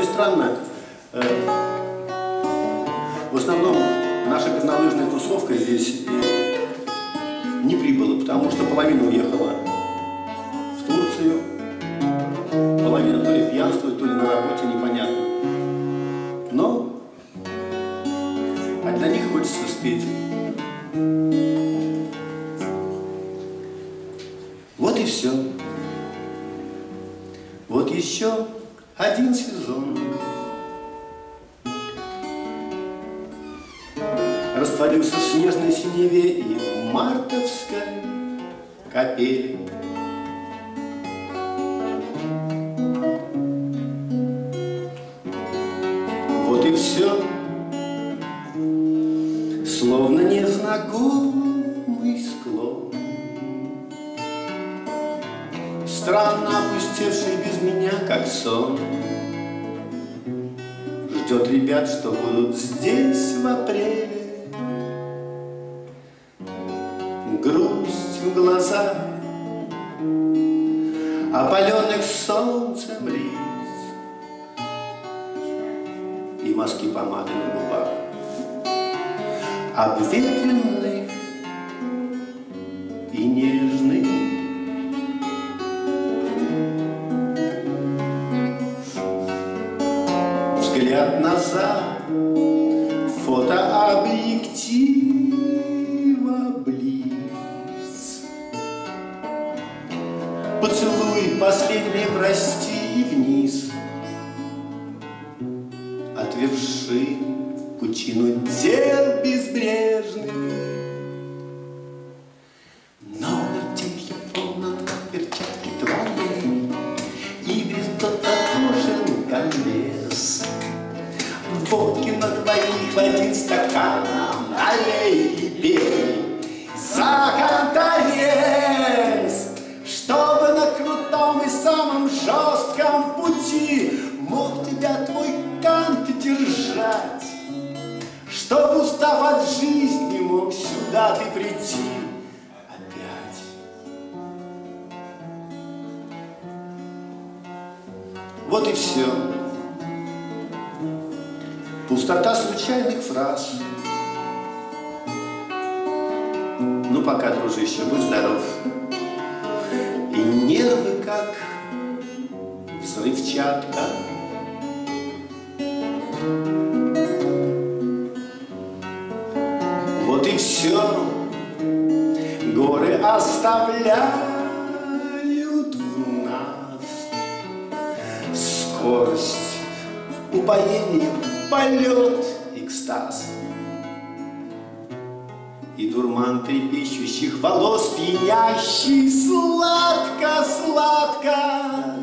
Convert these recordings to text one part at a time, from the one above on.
и странно, в основном наша горнолыжная тусовка здесь не прибыла, потому что половина уехала в Турцию, половина то ли пьянствует, то ли на работе, непонятно. Но для них хочется спеть. Вот и все. Вот еще один сезон растворился в снежной синеве и в мартовской капели. Вот и все, словно незнакомый склон, странно опустевший без меня, как сон, ждет ребят, что будут здесь в апреле. Грусть в глазах, опаленных солнцем лиц и мазки помады на губах, обветренных и нежных. Взгляд назад, фотообъектива близ. Поцелуй последний, прости, и вниз от вершин в пучину дел безбрежных. Номер телефона на перчатке твоей, и без дотошен конвес. Водки на двоих в один стакан, налей и пей за конторез, чтобы на крутом и самом жестком пути мог тебя твой кант держать, чтобы, устав от жизни, мог сюда ты прийти опять. Вот и все. Пустота случайных фраз. Ну пока, дружище, будь здоров. И нервы, как взрывчатка. Вот и все. Горы оставляют в нас скорость, упоение, полет, экстаз и дурман трепещущих волос, пьянящий сладко-сладко.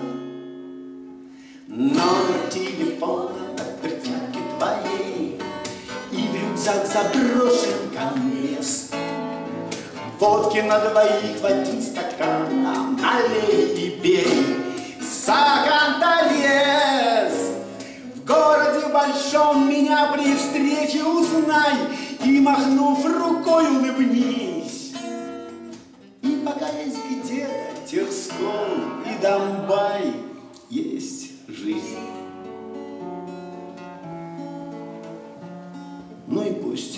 Номер телефона на перчатке твоей, и в рюкзак заброшен конвес. Водки на двоих в один стакан, налей и пей за конторез. В городе большом меня при встрече узнай и, махнув рукой, улыбнись. И пока есть где-то Терскол и Домбай, есть жизнь. Ну и пусть.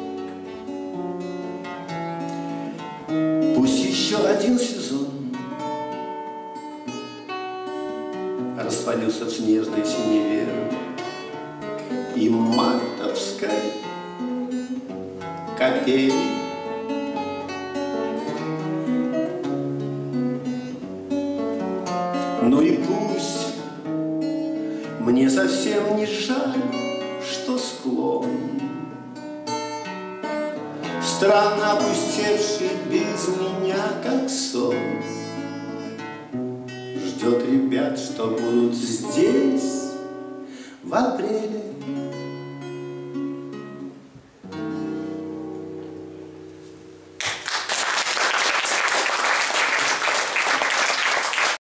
Пусть еще один сезон растворился в снежной синеве и мартовской капели. Ну и пусть мне совсем не жаль, что склон странно опустевший без меня, как сон, ждет ребят, что будут здесь в апреле.